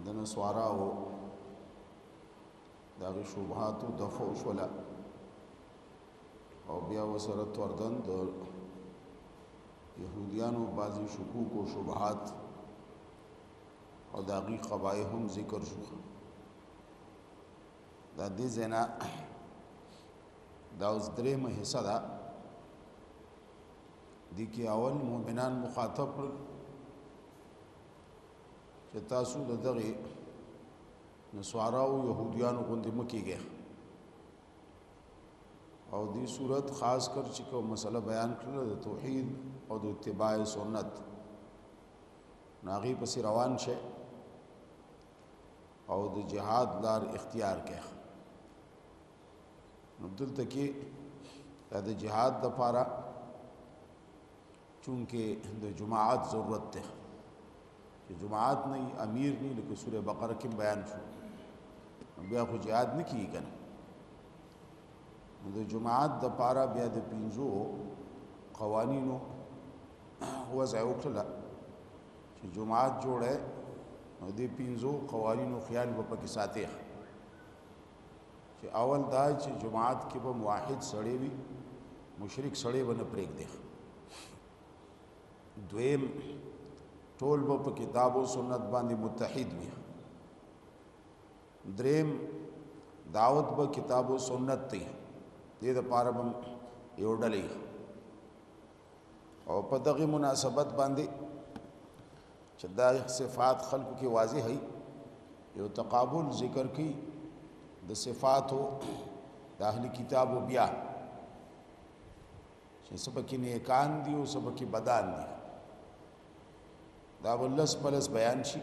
नस्वारा हो दागी शुबहात दफ़ो शला और बिया वसरत वर्दन यहूदियानो बाज़ी शुकूक व शुबहात और दागी क़बाए हम ज़िक्र शुख दादी ज़ैना दाउस द्रेम हिस्सा दा दी कि अवल मोमिनान मुखातब तासु दगे नस्वारा यहूदियानो गुंदी मकी गया और दी सूरत ख़ास कर चिको मसला बयान कर तौहीद और इत्तिबा सुन्नत नागी पसी रवान शे और जिहाद लार इख्तियार किया अब्दुल तकी जिहाद दपारा चूँकि जुमात ज़रूरत है कि जुमात नहीं अमीर नहीं लेकिन सूरह बकरा के बयान छो बिया को जिहाद नहीं की कन जुमात दपारा बिया द पिंजो क़वानीनो वज़अ उखला कि जुमात जोड़े दे पिंजो क़वानीनो ख्याल बपा के साथे कि अवल दा कि जुमात के बम वाहिद सड़े भी मुशरिक सड़े बन प्रेक दे द्वेम टोल बप किताब व सुन्नत बांधी मुत्तहिद भी द्रेम दावत ब किताब व सुन्नत थी दे द पारा बम योडली और पदगी मुनासबत बांधी चद्दा सिफ़ात खल्क़ की वाज़ी है यो तकाबुल ज़िक्र की द सिफ़ात हो दाहली किताब व बिया सब की नेकान दी सब की बदान दी दावल्लस पलस बयान शी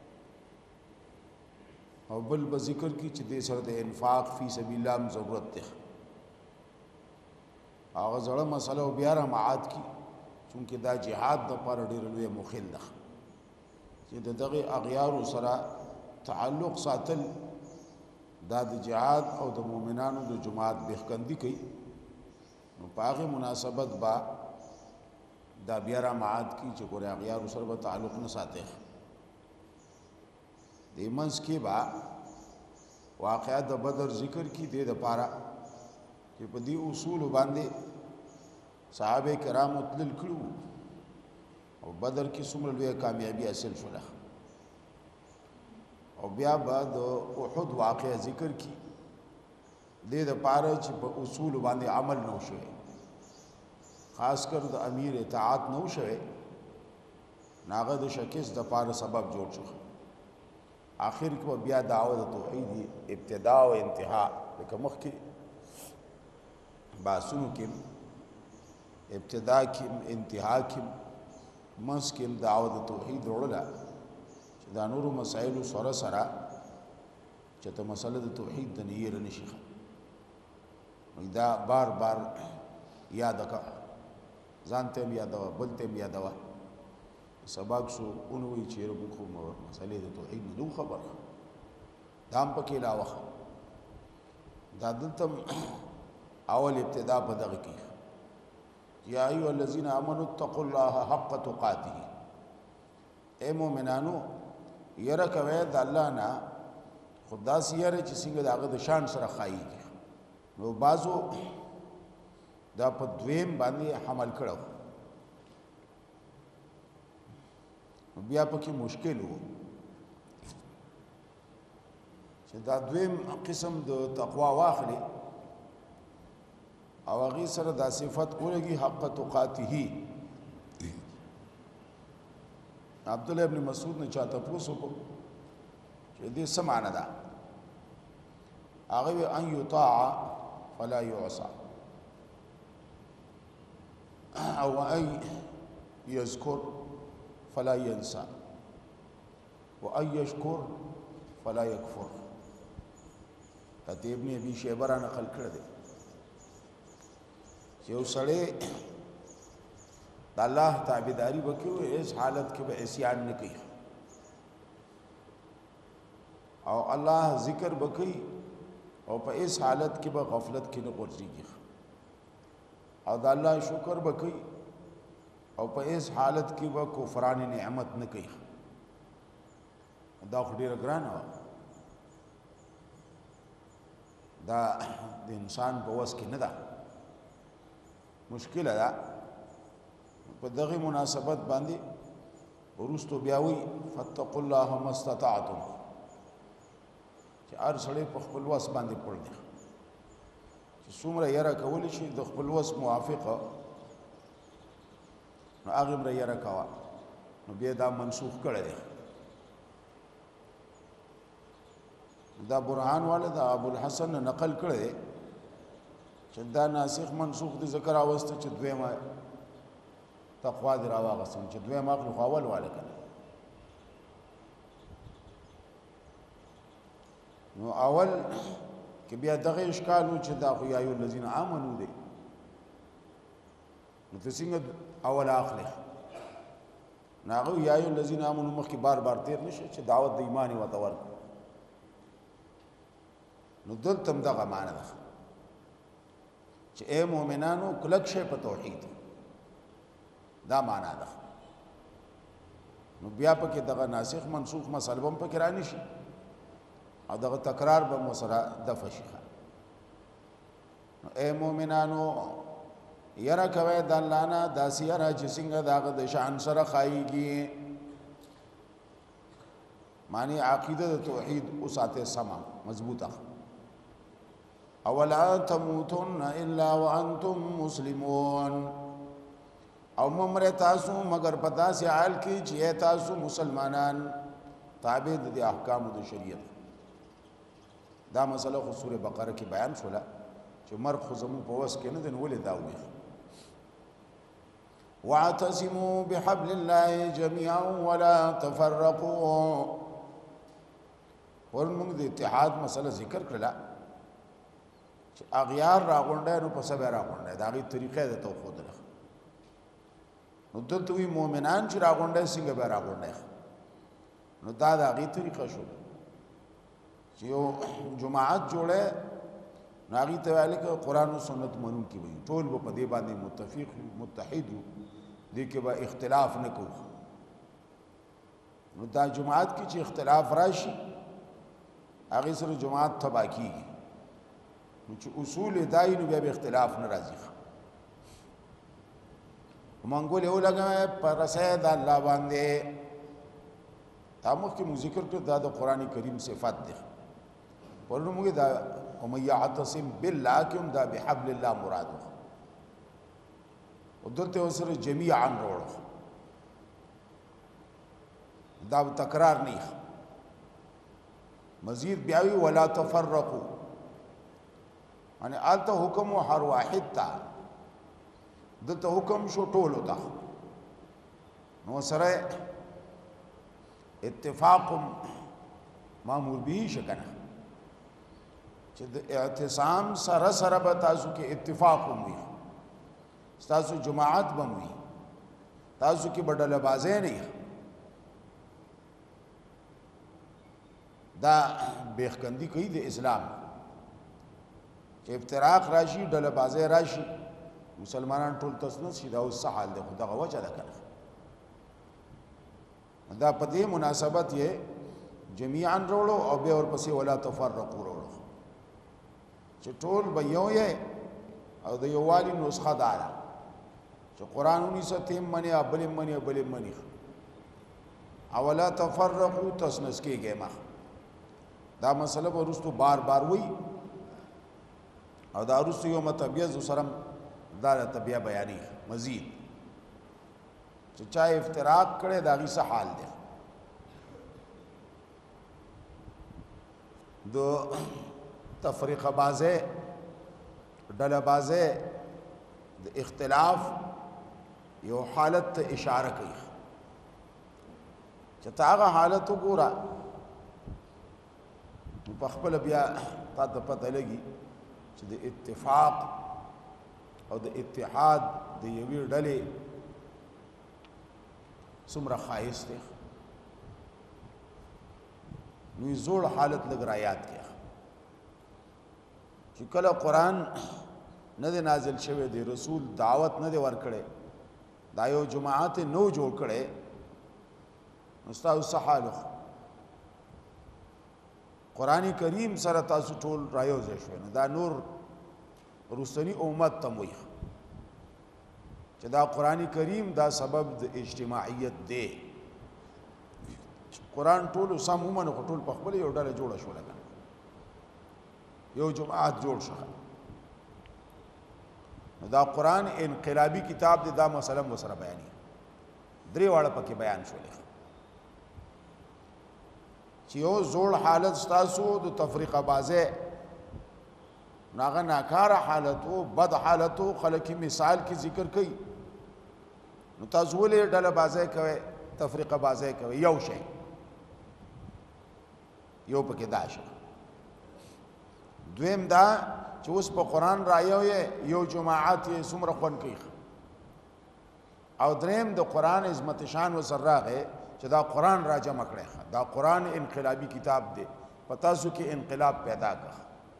और बल बज़िक्र की चदे सरद इन्फाक फ़ी सबीलिल्लाह में ज़रूरत है आगा ज़ड़ा मसला बियारा माद की चूँकि दा जिहाद द पर डेरलवे मुखिल दा दगे अगयार सरा ताल्लुक़ सातल दा जिहाद और द मोमिनानो द जुमात बेखकंदी कई पागे मुनासबत बा दा बियारा माद की चकोर अगयार सर ब ताल्लुक़ न साते देमंस के बा वाक़या द बदर ज़िक्र की दे द पारा कि पदी उसूल बांधे साहबे कराम उतलिल करू और बदर की सुमर लुए कामयाबी हासिल शुला और ब्या बाद उहुद वाक़या ज़िक्र की दे द पारा च उसूल बांधे अमल न शे ख़ासकर द अमीर इताअत न शे नागद शकिस द पारा सबब जोड़ चुका आखिर को बिया दावत तौहीद इब्तिदा व इंतहा लेकिन मुख की बासुन की इब्तिदा की इंतहा की मस की दावत तौहीद रोड़ा दानूर मसाइल सरा सरा चत मसल तौहीद दनीर निशिख दा बार बार याद का जानते हम यादवा बोलते हम यादवा सबक सो उनवी चेर बुखो मसले तौहीद दू खबर दाम पके अलावा दादतम अवल इब्तिदा बदग की या अय्युहल्लज़ीना आमनुत्तक़ुल्लाह हक़्क़ तुक़ातिही ए मोमिनानो यरा कवैद अल्लाह ना खुदा से यरे चिसिंग दागद शान सर खाई नो बाजो दा पद्वेम बांधी हमल कड़ो बिया पकी मुश्किल हो दा द्वेम किस्म द तक़वा वाखली अवागी सर दा सिफत कोलेगी हक़्क़ तुक़ातिही अब्दुल्लाह इब्न मसूद ने चाहता पूछो को दे समाना दा आगे अन युताअ फला युअसा और अन यज़कुर फला यंसा व अन यशकुर फला यकफुर खतीब ने अभी शेबरा नकल कर दे जो सड़े अल्लाह ताबेदारी बक्यो इस हालत के वह एहसियान ने कही और अल्लाह ज़िक्र बकई और पर इस हालत के वह गफलत की न गुर्जी की और अल्लाह शुक्र बकई और पर इस हालत की वह कुफरान नेमत न कही دا خو ډېره ګرانه وه دا د انسان په وس کې نه ده مشکله ده په دغه مناسبت باندې وروستو بیا وی فاتقوا الله ما استطعتم چې هر سړی په خپل وس باندې پړ دی چې څومره یره کولی شي د خپل وس موافقه نو هغه مره یره کوه نو بیا دا منسوخ کړی دی دا برهان والا دا ابو الحسن نقل کړی دی چې دا ناسخ منسوخ دی ذکر راوسته چې دویمه تقوا دی راواغستم چې دویم عقل خو اول والا کنه نو اول کې بیا دغه اشکال و چې دا خو یا ایو الذین آمنو دی نو ته څنګه اول اخلي ناغو یا ایو الذین آمنو مخکې بار بار تیر نشي چې دعوت د ایمان و تور نو دلته هم دغه معنی ده چې اے مؤمنانو کلک شئ په توحید دا معنا ده نو بیا پکې دغه ناسخ منسوخ مسله هم پکې رانی شي او دغه تکرار به مسره دفع شي نو اے مؤمنانو یره کوي د الله نه داسې یره چې څنګه دغه د شان سره خایيږي معنی عقیده د توحید اوساته سما مضبوطه اولا تموتن الا وانتم مسلمون او ممر تاسو مگر پتا سے حال کی چې تاسو مسلمانان تابع د احکام د شریعت دا مسله خو سوره بقره کې بیان شوله چې مرګ خو زمو په وس کې نه دی ولې دا وي واعتصموا بحبل الله جميعا ولا تفرقوا ورموږ د اتحاد مسله ذکر کړله چې اغیار راغونډه نو په سبا راغونډه دا غي طریقې د توحید ده نو دلته وی مؤمنان چې راغونډه څنګه به راغونډه نو دا د غي طریقه شو چې یو جماعت جوړه ناغي ته ویل کې قران او سنت منون کی وي ټول په دې باندې متفق متحد دي کې به اختلاف نه کوو نو دا جماعت کې چې اختلاف راشي هغه سره جماعت تبا کیږي نو چې اصول دای نو بیا اختلاف نه راځي مونږ له لګا پر سید الله باندې تاسو کې ذکر کړ دا د قران کریم صفات دي ورنه موږ دا ومن يعتصم بالله کوم دا بحبل الله مراد ودلته وسره جميعا وروړو دا تکرار نه مزید بیاوی ولا تفرقوا یعنی آلته حکم هر واحد تا دلته حکم شو ټول وتا نو سره اتفاق مامور به شکنه چې د اعتصام سره سره به تاسو کې اتفاق وي تاسو جماعت بموي تاسو کې بدله بازه نه دا بیخکندی کوي د اسلام چې افتراق راشي ډله بازه راشي مسلمانان ټول تسنس شي دا اوس حال ده خدغه وجه ده کنه دا په دې مناسبت یې جميعا وروړو او به ورپسې ولا تفرقوا وروړو چې ټول به یو یې او د یووالي نسخه دارا چې قران 19 منی ابل منی او ولا تفرقوا تسنس کېږي ما دا مسله ورستو بار بار وی او دا ورستو یو متبیز سره دا تبیا بیانی مزید چې چا افتراق کړي دا غي څه حال دی دو تفریق بازه ډله بازه د اختلاف یو حالت ته اشاره کوي چې تاغه حالت وګوره په خپل بیا تا ته پته لګي چې د اتفاق او د اتحاد د یوې ډلې څومره خایس دی نو زوړ حالت لګ را یاد کړه چې کله قران نه دی نازل شوی دی رسول دعوت نه دی ورکړي دا یو جماعت نو جوړ کړي استاد صحالو قرآن کریم سره تاسو ټول رايوځای شوئ نو دا نور رستنی امت ته وایي چې دا قرآن کریم دا سبب د اجتماعیت دی قرآن ټول سم ومنو خو ټول په خپل یو ډله جوړه شوله کنه یو جماعت جوړ شو نو دا قرآن انقلابی کتاب دی دا مسله مو سره بیانې درې واړه پکې بیان شولې چې یو زوړ حالت ستاسو د تفریقه بازه ناغه ناکاره حالتو بد حالتو خلک مثال کی ذکر کوي نو تاسو ولې ډله بازه کوي تفریقه بازه کوي یو شی یو پکې دا شي دویم دا چې اوس په قرآن رایو یو جماعت یې څومره خوند کوي او دریم د قرآن عظمت شان و سر راغې چې دا قرآن را جمع کړی دا قرآن انقلابی کتاب دی پتا سو کې انقلاب پیدا کړ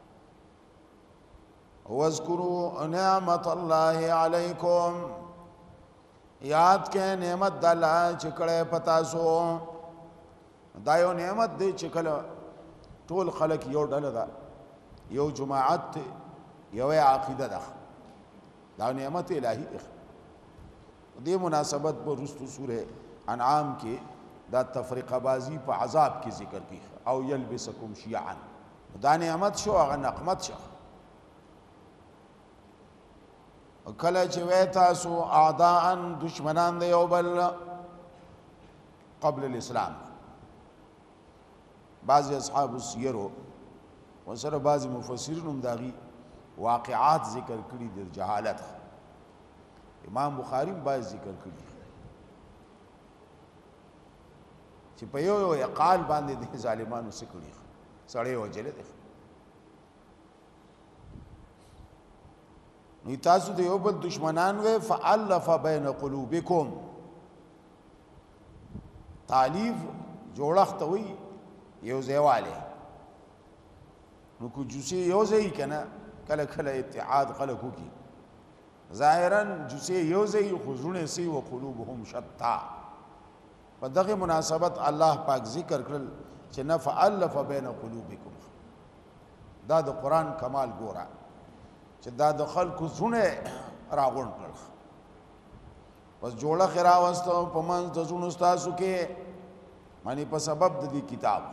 واذکروا نعمت الله علیکم یاد کې نعمت د الله چې کړه پتا سو دا یو نعمت دی چې کله ټول خلک یو ډله ده یو جماعت یو عقیده ده دا نعمت الهی ده دې مناسبت په رستو سوره انعام کې دا تفریقه بازی په عذاب کې ذکر کی او یلبسکم شیعا دا نعمت شو هغه نقمت شو کله چې وې تاسو اعداء دشمنان دی یو بل قبل الاسلام بعض اصحاب السیرو وسره بعض مفسرین هم داغي واقعات ذکر کړي د جهالت امام بخاری باز ذکر کړي چې په یو اقال باندې د ظالمانو سکړي سړی وجل دي نو تاسو د یو بل دشمنان وې فالف بین قلوبکم تالیف جوړخت وي یو ځایواله نو کو جوسی یو ځای کنه کله کله اتحاد خلقو کی ظاهرا جوسی یو ځای خزونه سی او قلوبهم شتا په دغه مناسبت الله پاک ذکر کړل چې نفعلف بین قلوبکم دا د قران کمال ګورا چې دا د خلقو زونه راغون کړل پس جوړه خرا واستو په من د زونو تاسو کې معنی په سبب د دې کتاب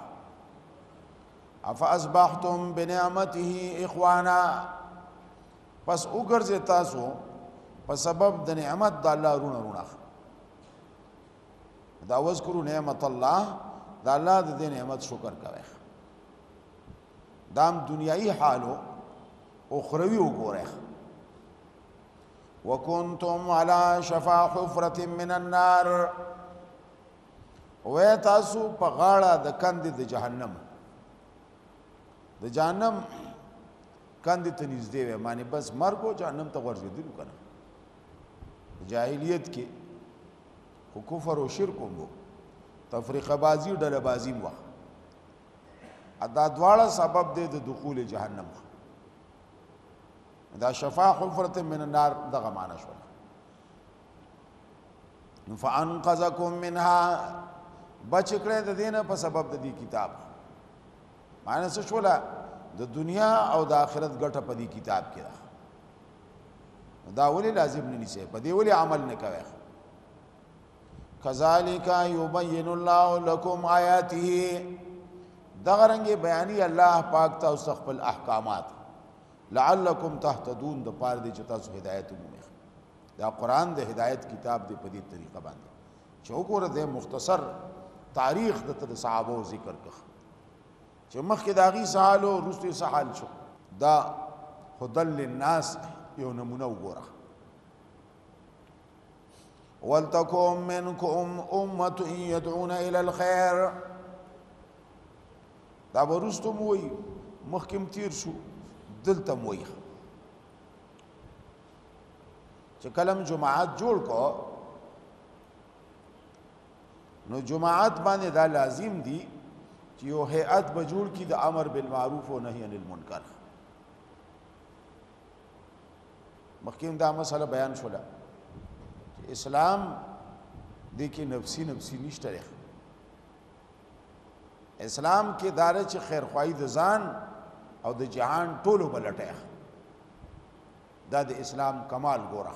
افاصبحتم بنعمته اخوانا پس وګرځي تاسو په سبب د نعمت د الله رونه دا وذکروا نعمت الله دا الله د نعمت شکر کوي دام دنیایي حالو اخروی وګوره وکنتم على شفا حفرة من النار و تاسو په غاړه د کند د جهنم کند ته نږدې وي معنی بس مرګ او جهنم ته ورځېدل کنه جاهلیت کې خو کفر او شرک وو تفریقه بازی ډله بازی وو ادا دواړه سبب دی د دخول جهنم دا شفاء حفرة من النار دغه معنا شو فانقذکم منها بچ کړه د دینه په سبب د دې کتاب معنی څه شولا د دنیا او د آخرت ګټه په دې کتاب کې دا ولې لازم نه نيسه په دې ولې عمل نه کوي کذالک یبین الله لكم آیاته دغه رنګ بیانې الله پاک تاسو خپل احکامات لعلکم تهتدون د پاره دي چې تاسو هدایت ومومئ دا قران د هدایت کتاب دی په دې طریقه باندې چې وګوره د مختصر تاریخ د صحابه ذکر کړ چې مخکې داغي سالو رستي سحال شو دا هدل للناس یو نمونه وګوره ولتکم منکم امه يدعون الى الخير دا ورستم وی مخکم تیر شو دلته وی چې کلم جماعت جوړ کو نو جماعت باندې دا لازم دي چې یو هيئت به جوړ کی د امر بالمعروف او نهي عن المنکر مخکیم دا مسله بیان شوله چې اسلام د کې نفسي نشته اسلام کې دار چې خیر خوای د ځان او د جهان ټولو بلټه دا د اسلام کمال ګوره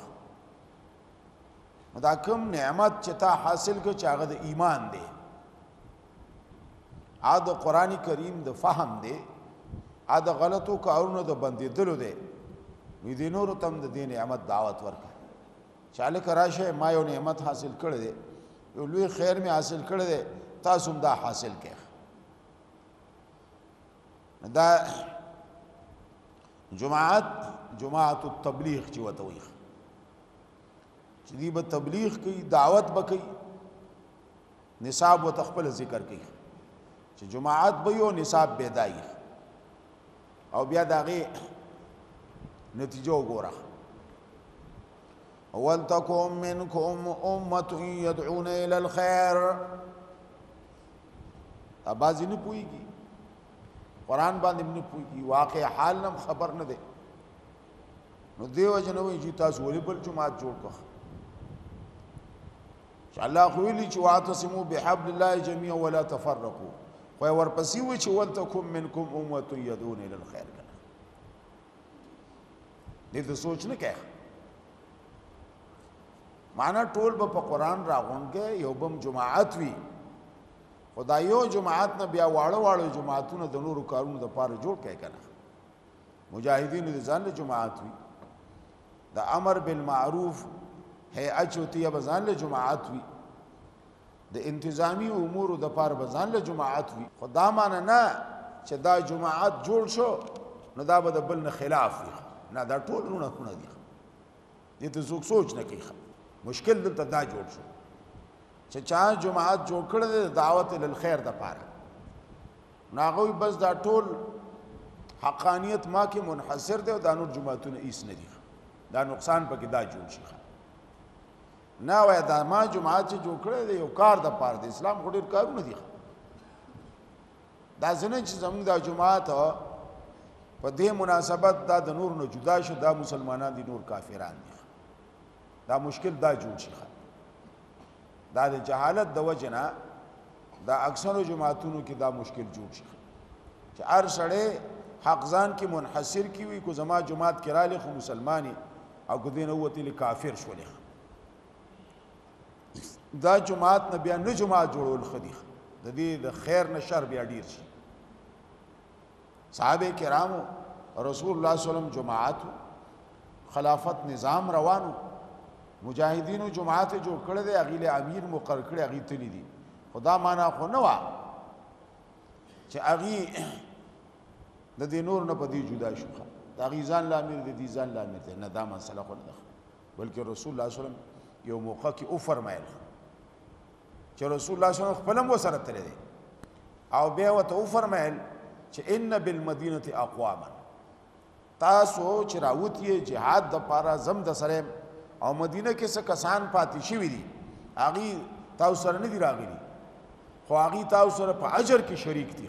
دا کوم نعمت چې تا حاصل کړ چې هغه د ایمان دی ا د قرآنی کریم د فهم دی ا د غلطو کارونو د بندیدلو دی وی د نور تم د دین نعمت دعوت ورکړه چاله کراشه ما یو نعمت حاصل کړی دی یو لوی خیر می حاصل کړی دی تاسو هم دا حاصل کړئ دا جماعت التبلیغ چې وته وي چې دی به تبلیغ کوي دعوت به کوي نصاب و تخپل ذکر کوي چې جماعت به یو نصاب بیدای او بیا داغه نتیجه وګوره ولتکم منکم امه يدعون الى الخير ابازی نه پويږي قرآن باندې نه پويږي واقع حال نم خبر نه ده نو دیو جنوي چې تاسو ولې بل جماعت جوړ کړه چې الله خو ویلي چې واعتصموا بحبل الله جميعا ولا تفرقوا خو ورپسې و چې ولتکم منکم امه يدعون الى الخير دې ته سوچ نه کړه معنا ټول په قرآن راغونګه یو بم جماعت وی خدایو جماعت نه بیا واړو جماعتونو د نورو کارونو د پاره جوړ کړي کنه مجاهدین د ځان له جماعت وی د امر بالمعروف هيئه چوتیه بزان له جماعت وی د انتظامی امور د پاره بزان له جماعت وی خدا مان نه چې دا جماعت جوړ شو نو دا به د بل نه خلاف وي نه دا ټول رونه دي دې ته څوک سوچ نه کوي مشکل دلته دا جوړ شو چې چا جماعت جوړ کړل دعوت ال خیر د پاره ناغوی بس دا ټول حقانیت ما کې منحصر دی او دا نور جماعتونه ایس نه دي دا نقصان پکې دا جوړ شي نه وای دا ما جماعت چې جوړ کړل یو کار د پاره د اسلام غوډیر کارونه دي دا څنګه چې زموږ د جماعت په دې مناسبت دا د نور نه جدا شو دا مسلمانان دي نور کافران دي دا مشکل دا جوړ شي دا د جهالت د وجنه دا اکثر جماعتونو کې دا مشکل جوړ شي چې هر سړی حق ځان کې منحصر کی وي کو زما جماعت کې را لخوا مسلمانی او کو دین وته ل کافر شولې دا جماعت نه بیا نه جماعت جوړول خدي د دې د خیر نه شر بیا ډیر شي صحابه کرامو رسول الله صلی الله علیه وسلم جماعت خلافت نظام روانو مجاهدینو جماعت جوړ کړل دی اغیله امیر مقرر کړی اغي تلی دي خدا معنا خو نه وا چې اغي د دې نور نه پدی جدا شو دا اغي ځان لا امیر دي ځان لا امیر نه دا مسله خو نه بلکې رسول الله صلی الله علیه وسلم یو موقع کې او فرمایل چې رسول الله صلی الله علیه وسلم خپل مو سره تللی دی او بیا وته او فرمایل چې ان بالمدینه اقواما تاسو چې راوتی جهاد د پاره زم د سره او مدینه کې څه کسان پاتې شوي دي هغه تاسو سره نه دی راغلي خو هغه تاسو سره په اجر کې شریک دي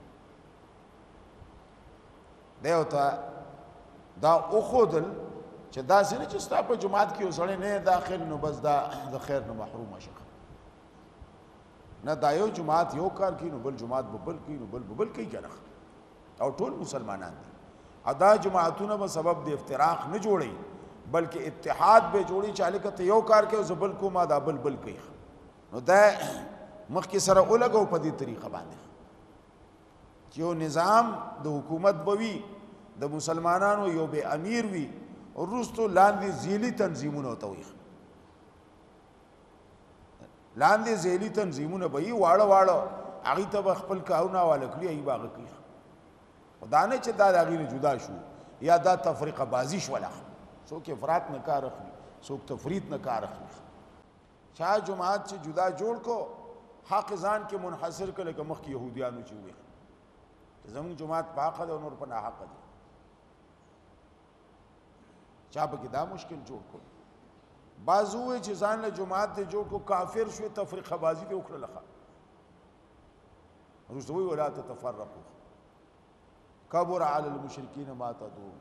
دیوتا دا او خودل چې دا څنګه چې ستا په جماعت کې وسړی نه داخل نو بس دا د خیر نه محروم شي نه دا یو جماعت یو کار کوي نو بل جماعت بل کوي نو بل کوي کنه او ټول مسلمانان دي ادا جماعتونه به سبب د افتراق نه جوړي بلکې اتحاد به جوړي چاله کته یو کار کوي زبل کو ما دا بل کوي نو دا مخکې سره ولګو په دې طریقه باندې چې یو نظام د حکومت بوي د مسلمانانو یو به امیر وي او روستو لاندې ذیلی تنظیمونه وتوي لاندې ذیلی تنظیمونه به یې واړه هغه ته خپل کارونه والکړي ای باغ کوي خدا نه چې دا هغه جدا شو یا دا تفریقه بازی شو ولا څوک افراط نه کار اخلي څوک تفرید نه کار اخلي چا جماعت چې جدا جوړ کو حق ځان کې منحصر کړي که مخ کې يهوديانو چې وي زموږ جماعت پاک ده او نور په ناحق دي چا به دا مشکل جوړ کو بازو چې ځان له جماعت ته جوړ کو کافر شو تفریقه بازی ته وکړه لخوا رسول ولا تتفرقوا کبر علی المشرکین ما تدعون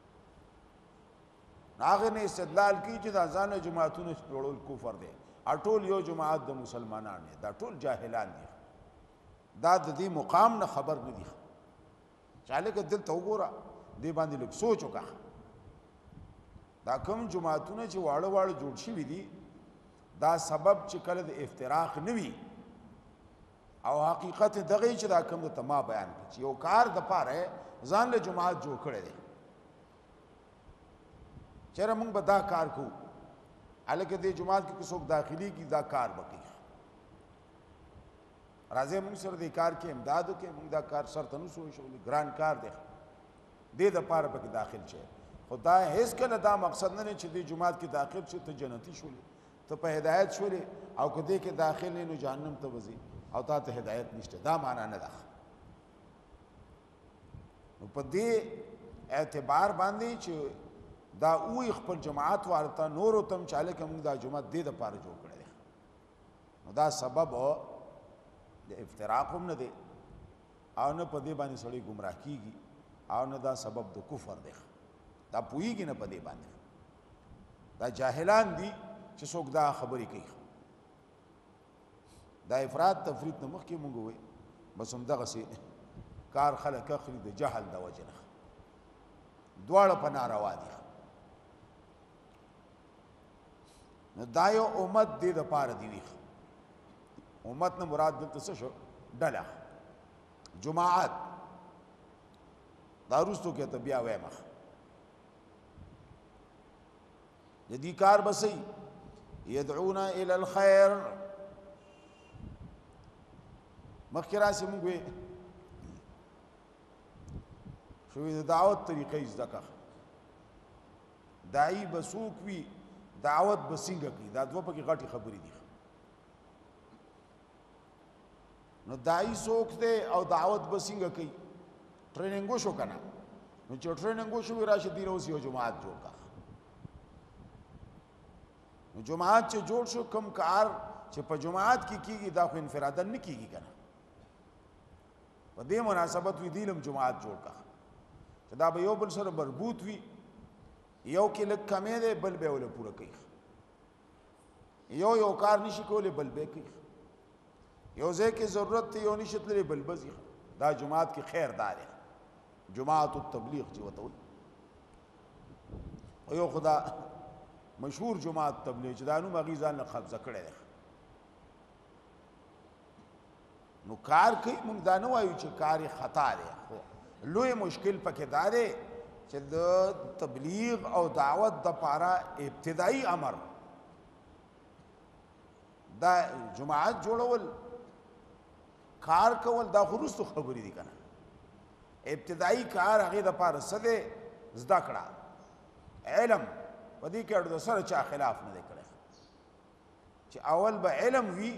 ناغه نه استدلال کی چې دا ځان له جماعتونو جوړول کفر دی اټول یو جماعت د مسلمانانو دا ټول جاهلان دي دا د دې مقام نه خبر نه دي چاله که دلته وګوره دې باندې لږ سوچ وکړه دا کوم جماعتونه چې واړه واړه جوړ شوي دي دا سبب چې کله د افتراق نه وي او حقیقت دغه چې دا کوم د تما بیان کړي چې یو کار د پاره ځان له جماعت جوړ کړی دی چېرې موږ به دا کار کوو هلکه دې جماعت کې څوک داخلي کی دا کار وکړي راځي موږ سره دې کار کې امداد وکړي موږ دا کار سر ته نه سو شولې ګران کار دی دې د پاره پکې داخل شي خدا هیڅ کله دا مقصد نه چې دې جماعت کې داخل شي ته جنتی شولې ته په هدایت شولې او که دې کې داخل نه نو جهنم ته وځي او تا ته هدایت نشته دا معنا نه ده نو په دې اعتبار باندې چې دا اوی خپل جماعت وارته نورو تم چاله کوم دا جماعت دې د پاره جوړ کړی نو دا سبب د افتراق هم نه دی او نه په دې باندې سړی گمراه کیږي او نه دا سبب د کفر دی دا پوهیږي نه په دې باندې دا جاهلان دي چې څوک دا خبرې کوي دا افراط تفریط نه مخکې مونږ وې بس همدغسې کار خلک اخلي د جهل د وجې نه دواړه په ناروا دي نو دا یو امت دې دپاره دي وي امت نه مراد دلته څه شو ډله جماعت دا وروستو کې ته بیا وایم د دې کار به صحیح یدعون الی الخیر مخکې راسې موږ وې شوې د دعوت طریقې زده کړه داعي به څوک وي دعوت به څنګه کوي دا دوه پکې غټې خبرې دي نو داعي څوک دی او دعوت به څنګه کوي ټریننګ وشو که نه نو چې ټریننګ وشو وي راشه دې اوس یو جماعت جوړ کړه نو جماعت چې جوړ شو کم کار چې په جماعت کې کیږي دا خو انفرادن نه کیږي که نه په دې مناسبت وي دیلم جماعت جوړ کړه چې دا به یو بل سره مربوط وي یو کې لږ کمی دی بل به وله پوره کوي یو کار نشي کولی بل به کوي یو ځای کې ضرورت دی یو نشي تللی بل به ځي دا جماعت کې خیر دا دی جماعت التبلیغ چې ورته وایي او یو خدا مشهور جماعت تبلیغ چې دا نوم هغې ځان نه قبضه کړی دی نو کار کوي موږ دا نه وایو چې کار یې خطا دی خو لوی مشکل پکې دا دی چې د تبلیغ او دعوت دپاره ابتدایي امر دا جماعت جوړول کار کول دا خو وروستو خبرې دي که نه ابتدایي کار هغې دپاره څه دی زده کړه علم په دې کې اړو د سره چا خلاف نه دی کړی چې اول به علم وي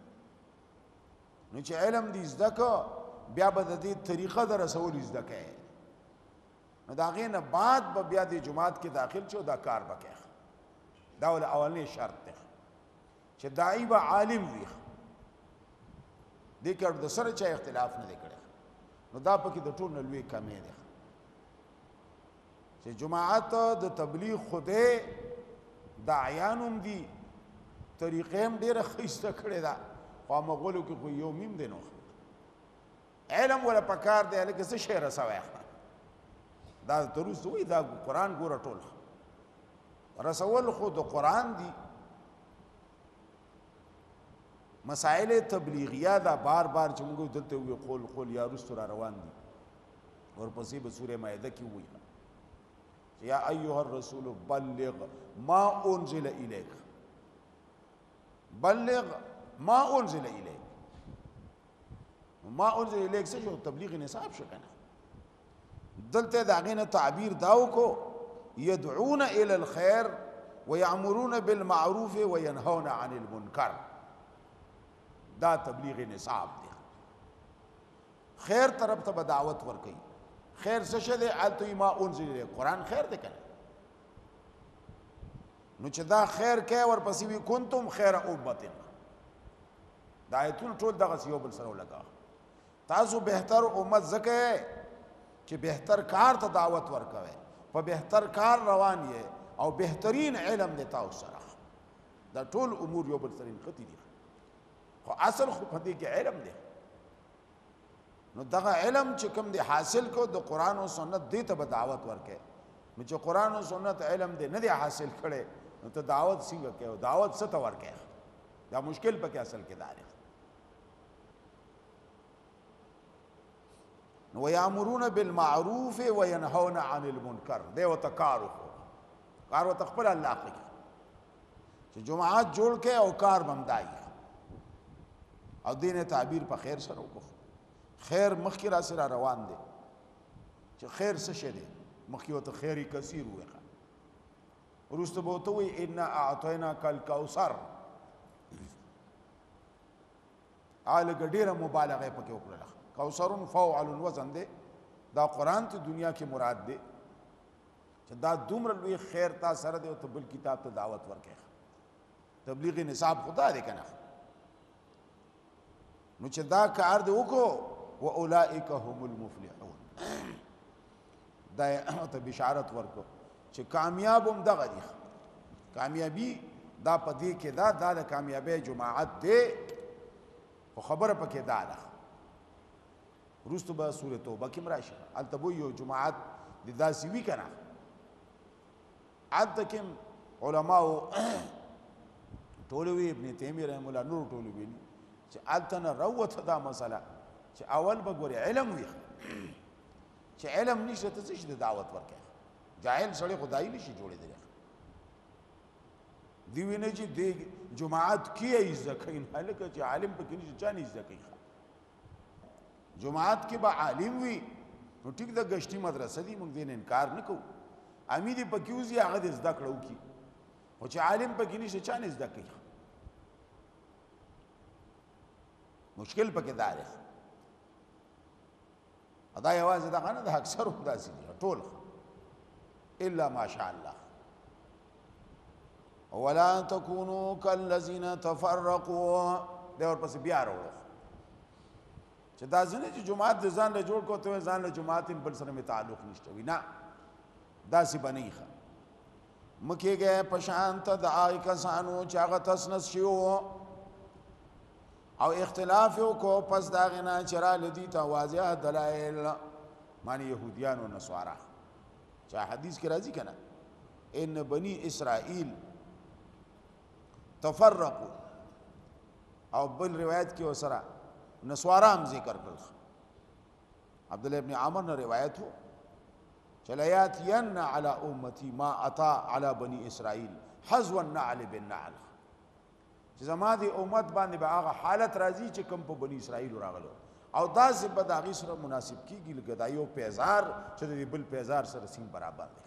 نو چې علم دې زده که بیا به د دې طریقه د رسولو زده کوې نو د هغې نه بعد به بیا دې جماعت کې داخل شي او دا کار به کوې دا ول اولنی شرط دی چې داعي به عالم وي دې کې اړو د سره چا اختلاف نه دی کړی نو دا پکې د ټول نه لوی کمی دی چې جماعت د تبلیغ خدای داعیان هم دي طریقې هم ډېره ښایسته کړې ده خو مغولو کې خو یو میم دی نو علم ولا پکار دی هلکه څه شی رسوی دا تروس وایي دا قرآن ګوره ټول رسول خو د قرآن دي مسائل تبلیغیه دا بار بار چې موږ دلته وایو قول یا رستو را روان دي ورپسې به سورې مائده کې وایي یا ایها الرسول بلغ ما انزل الیک بلغ ما انزل الیک ما انزل الیک څه شو تبلیغ نصاب شو کنه دلته د هغې نه تعبیر دا وکړو یدعون الی الخیر ویعمرون بالمعروف وینهون عن المنکر دا تبلیغ نصاب دی خیر طرف ته به دعوت ورکوي خیر څه شی دی هلته ما انزل الیک قرآن خیر دی که نه نو چې دا خیر کوي ورپسې وي کنتم خیر امت دا آیتونه ټول دغسې یو بل سره ولګوه تاسو بهتر امت ځکه چې بهتر کار ته دعوت ورکوئ په بهتر کار روان یې او بهترین علم دی تاسو سره دا ټول امور یو بل سره نښتي دي خو اصل خو په دې کې علم دی نو دغه علم چې کوم دی حاصل کو د قرآن او سنت دی ته به دعوت ورکې نو چې قرآن او سنت علم دی نه دی حاصل کړي نو ته دعوت څنګه کوي دعوت څه ته ورکې دا مشکل پکې اصل کې دا دی نو یامرون بالمعروف وینهون عن المنکر دی وته کار وته خپل الله کوي چې جماعت جوړ کې او کار بمدای او دین تعبیر په خیر سره وکړو خیر مخکې را سره روان دی چې خیر څه شی دی مخکې ورته خیري کثیر وایي وروسته به ورته وایي انا اعطیناک الکوثر هغه ډېره مبالغه پکې وکړله کوثر فوعل وزن دی دا قرآن ته دنیا کې مراد دی چې دا دومره لوی خیر تا سره دی او ته بل کتاب ته دعوت ورکړې تبلیغ نصاب خدا دی کنه نو چې دا کار دی وکړو واولئک هم المفلحون دا ته بشارت ورکو چې کامیاب هم دغه دي کامیابی دا پدې کې دا د کامیابی جماعت دی خو خبره پکې ده روستو به سوره توبه کې راشي التبو یو جماعت د داسې وی کنه عد کوم علماء ټولوي ابن تیمیه رحم الله نور ټولوي چې التن روت دا مسله چې اول به ګوري علم وي چې علم نشته ته څه دعوت ورکړي جاهل سړی خدای نشي جوړېدلی دی ویني چې د جماعت کې ځکین هلکه چې عالم پکې نشي چا نه ځکې جماعت کې به عالم وي نو ټیک د گشتي مدرسه دی موږ دین انکار نه کوو امید پکې وزي هغه د زده کړو کی او چې عالم پکې نشي چا نه زده کوي مشکل پکې دار دی ادا یوازې دا غنه د اکثر هم داسې دي ټول الا ماشاء الله ولا تكونوا كالذين تفرقوا دا ورپسې بیا وروړو چې دا ځنه چې جماعت د ځان له جوړ کوته ځان له جماعت بل سره می تعلق نشته وینا داسې بنئ مکیږي پشانت د آی کسانو چې هغه تسنس شیو او اختلاف کو پس دا غنا چرا لدی ته واضح دلائل معنی يهوديان او نصارا چا حدیث کې راځي کنه ان بني اسرائیل تفرقوا او بل روایت کې وسره نسوارام ذکر کړل عبد الله ابن عمر نے روایت ہو چلیات ین علی امتی ما اتا علی بنی اسرائیل حذو النعل بالنعل چې زما دی امت باندې به هغه حالت راځي چې کوم په بنی اسرائیل راغلو او دا زبد هغه سره مناسب کیږي لکه دا یو پیزار چې د بل پیزار سره سیم برابر دی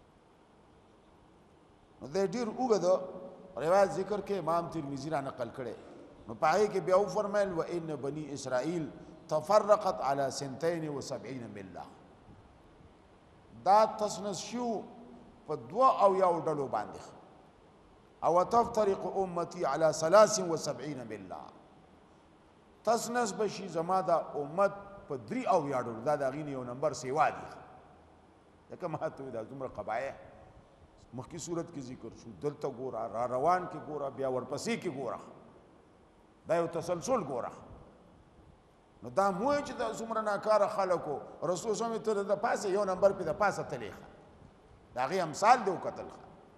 نو د ډیر وګدو روایت ذکر کې امام ترمذی را نقل کړي نو پای کې بیا فرمایل و ان بنی اسرائیل تفرقت على 72 مله دا تسنس شو په دوا او یو ډلو باندې او تفترق امتی على 73 مله تسنس بشي زما دا امت په 3 او یو ډلو دا د غینې یو نمبر سیوا دي لکه ما ته دا زمره قبایح مخکی صورت کې ذکر شو دلته ګورا را روان کې ګورا بیا ورپسې کې ګورا دا یو تسلسل ګورا نو دا مو چې د زمره ناکاره خلکو رسول صلی الله علیه وسلم د پاسه یو نمبر په د پاسه تلیخه دا غي امثال دی وکتل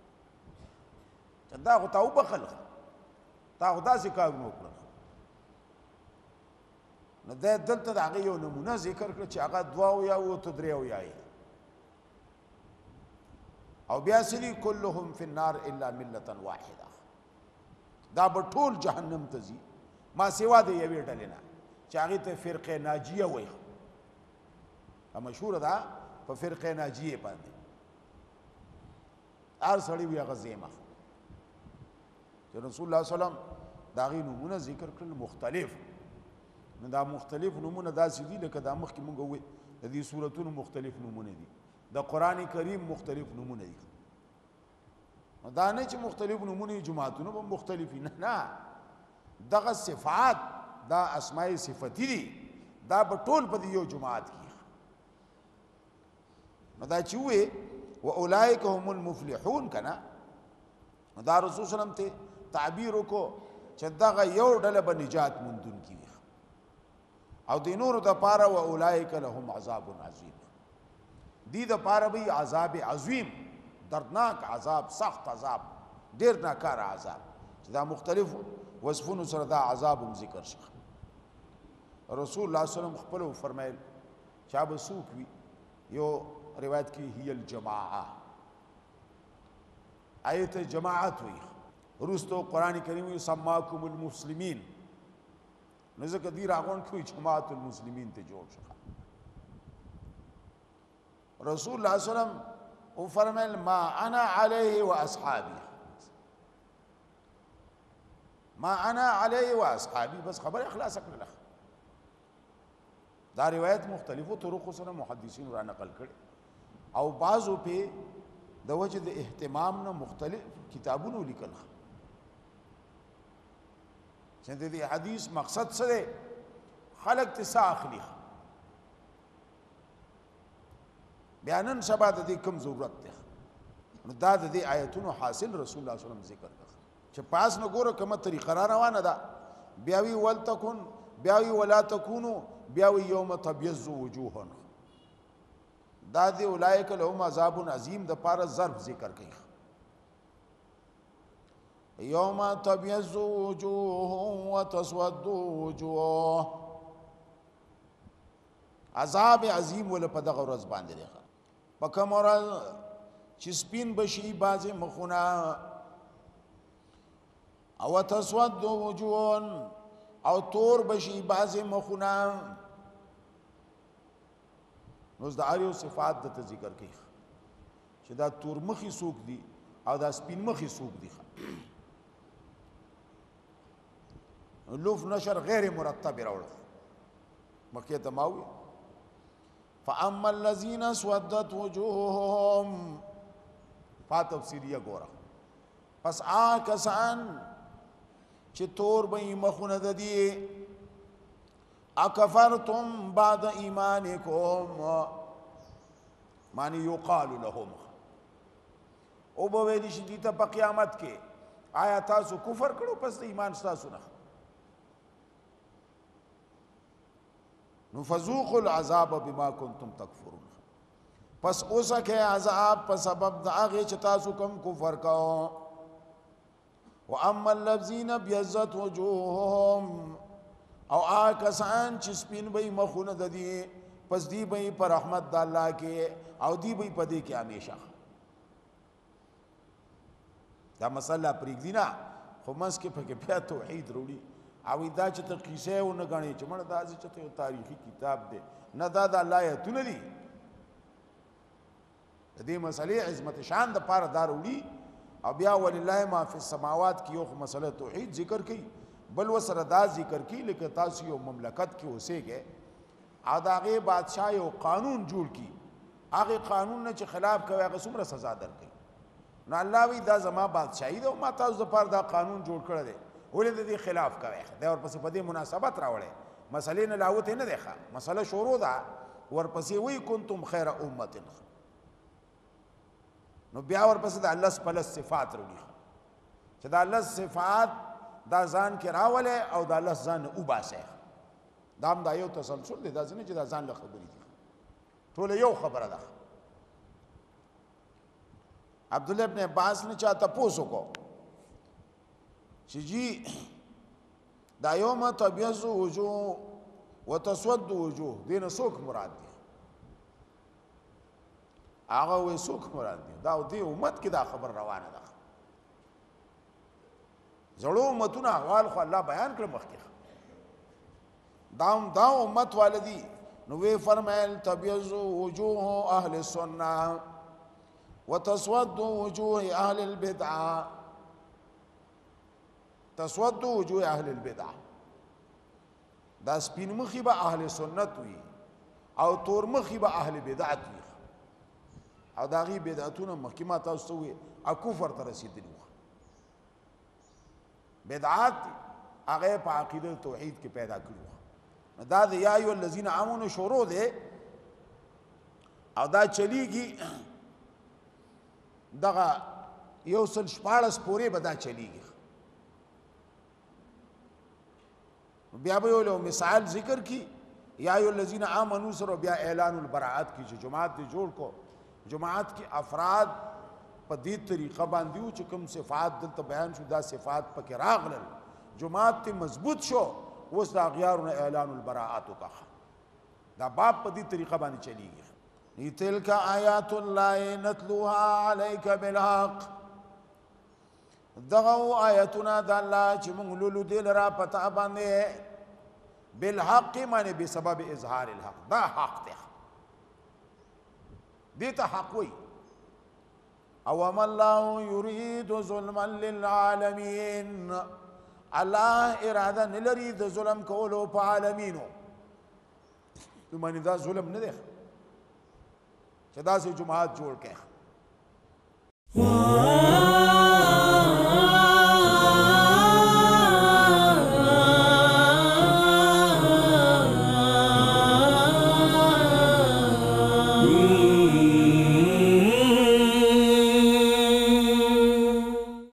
دا غو تاو بخل تا خدا سي کار نو کړ نو د دلته دا غي یو نمونه ذکر کړ چې هغه دوا او یا او تدری او یا او بیا سری كلهم في النار الا مله واحده دا به ټول جهنم ته ځي ما سیوا دی یوې ډلې نه چې هغه ته فرقه ناجیه وایي مشهور ده په فرقه ناجیه باندې هر سړی وی هغه زیمه چې رسول الله صلی الله علیه وسلم دا غي نمونه ذکر کړل مختلف نو دا مختلف نمونه داسې دي لکه دا مخکې مونږ وې د دې سوراتونو مختلف نمونه دي د قران کریم مختلف نمونه دي دا نه چې مختلف نمونه جماعتونو به مختلف نه دغه صفات دا اسماء صفتی دي دا په ټول په یو جماعت کې نو دا چې وې واولئک هم المفلحون کنا دا رسول صلی الله علیه وسلم ته تعبیر کو چې دغه یو ډله به نجات مندون کی او د نورو د پاره و اولئک لهم عذاب عظیم دی د پاره به عذاب عظیم دردناک عذاب سخت عذاب ډیر ناکار عذاب چې دا مختلف وصفونو سره دا عذاب هم ذکر شي رسول الله صلی الله علیه وسلم خپل فرمایل چا به سوق وي یو روایت کې هی الجماعه آیت جماعت وی رستو قرآن کریم سماکم المسلمین نو ځکه دی راغون کوي جماعت المسلمین ته جوړ شي رسول الله صلی الله علیه وسلم او فرمایل ما انا علیه واصحابی ما انا علیه واصحابی بس خبر اخلاص کړل دا روایت مختلفو طرقو سره محدثین را نقل کړي او بعضو په د وجه د اهتمام نه مختلف کتابونو لیکل چې د دې حدیث مقصد سره خلق تسا اخلي بیانن شبا د دې کوم ضرورت ده نو دا د دې آیتونو حاصل رسول الله صلی الله علیه وسلم ذکر کړ چې پاس نه ګوره کومه طریقه را روانه ده بیاوی ولتکن بیاوی ولا تکونو بیاوی یوم تبیض وجوه دا دی اولئک لهم عذاب عظیم د پاره ظرف ذکر کوي یوم تبیض وجوه وتسود وجوه عذاب عظیم ول په دغه ورځ باندې دی په کوم ورځ چې سپین بشي بازي مخونه او تسود وجوه او تور بشي بازي مخونه نو د اړیو صفات د ذکر کوي چې دا تور مخي سوق دي او دا سپین مخي سوق دي لوف نشر غیر مرتب راوړ مکه تماوي فاما الذين اسودت وجوههم فاتفسیریه ګوره پس کسان چې تور به مخونه د دي اکفرتم بعد ایمانکم معنی یقال لهم او به ویل شي دي ته په قیامت کې آیا تاسو کفر کړو پس ایمان تاسو نه نو فذوقوا العذاب بما كنتم تکفرون پس اوسه کې عذاب په سبب د هغه چې تاسو کوم کفر کاو واما الذين ابيضت وجوههم او کسان چې سپین به مخونه د دي پس دی به پر رحمت د الله کې او دی به په دې کې همیشه دا مسله پرېږدي نه خو منځ کې پکې بیا توحید وروړي او دا چې ته قصه ونه غني چې مړه دا چې ته تاریخي کتاب دی نه دا د الله آیتونه دي د دې مسلې عظمت شان د پاره دار وړي او بیا ولله ما فی السماوات کې یو مسله توحید ذکر کړي بل وسره دا ذکر کړي لکه تاسو یو مملکت کې اوسېږئ او د هغې بادشاه یو قانون جوړ کړي هغې قانون نه چې خلاف کوي هغه څومره سزا درکوي نو الله وی دا زما بادشاهي ده او ما تاسو دپاره دا قانون جوړ کړی دی ولې د دې خلاف کوي دی ورپسې په دې مناسبت راوړی مسلې نه لاوتې نه دی ښه مسله شروع ده ورپسې وی کنتم خیر امت نو بیا ورپسې د الله پلس صفات راوړي چې د الله صفات دا ځان کې راولې او د الله ځان وباسه دا هم دا یو تسلسل دی دا ځینې چې دا ځان له خبرې دي ټوله یو خبره ده عبدالله ابن عباس نے چاہتا پوسو کو جی دا یوم تبیض وجوه وتسود وجوه دین سوک مراد دی هغه وې سوک مراد دی دا دې امت کې دا خبر روانه ده زړو امتونه احوال خو الله بیان کړ مخکې دا امت والدی نو وی فرمایل تبیض وجوه اهل السنه وتسود وجوه اهل البدعه تسود وجوه اهل البدعه دا سپین مخی به اهل سنت وی او تور مخی به اهل بدعت وی او دا غي بدعتونه مخکمه تاسو وی او کفر ته رسیدلی بدعات هغه په عقیده توحید کې پیدا کړو دا د یا ایو الذین آمنوا شروع ده او دا چلیږي دغه یو سل شپاړس پورې به دا چلیږي بیا به یو مثال ذکر کی یا ایو الذین آمنوا سره بیا اعلان البراءت کی چې جماعت دی جوړ کو جماعت کی افراد په دې طریقه باندې و چې کوم صفات دلته بیان شو دا صفات پکې راغلل جماعت تی مضبوط شو اوس د اغیارونه اعلان البراءت وکړه دا باب په دې طریقه باندې چلیږي تلک آیات الله نتلوها علیک بالحق دغه آیاتونه د الله چې موږ لولو دې لرا پتا باندې بالحق معنی بسبب اظهار الحق دا حق دی دیتا حق وی او ما الله يريد ظلما للعالمين الله اراده نلري د ظلم کولو په عالمینو معنی دا ظلم نه دی چې دا سه جماعت جوړ کړي